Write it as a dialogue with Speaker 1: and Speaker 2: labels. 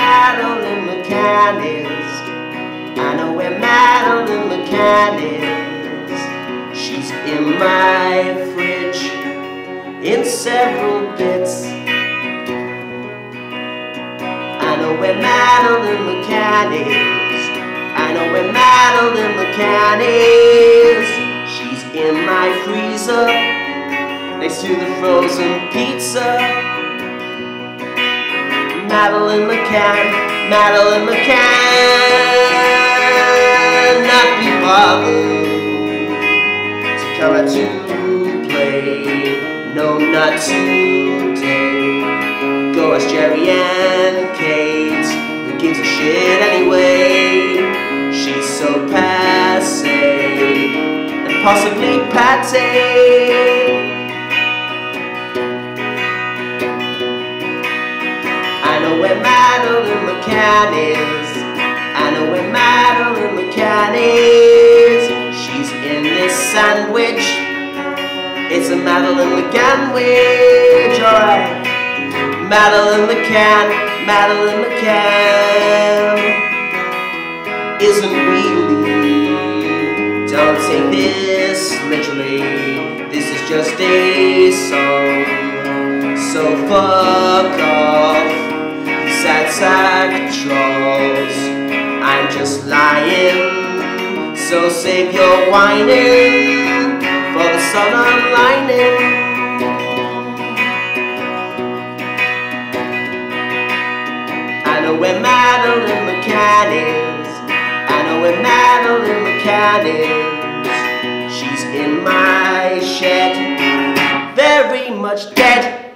Speaker 1: Madeleine McCann is. I know where Madeleine McCann is. She's in my fridge in several bits. I know where Madeleine McCann is. I know where Madeleine McCann is. She's in my freezer next to the frozen pizza. Madeleine McCann, Madeleine McCann, not be bothered to come out to play. No, not today. Go ask Jerry and Kate, who gives a shit anyway. She's so passe and possibly pate. I know where Madeleine McCann is. I know where Madeleine McCann is. She's in this sandwich. It's a Madeleine McCann-wich, alright. Madeleine McCann, Madeleine McCann isn't really. Don't take this literally. This is just a song. So fuck off, sad sack trolls. I'm just lying. So save your whining for the sun I'm lining. I know where Madeleine McCann is. I know where Madeleine McCann is. She's in my shed, very much dead.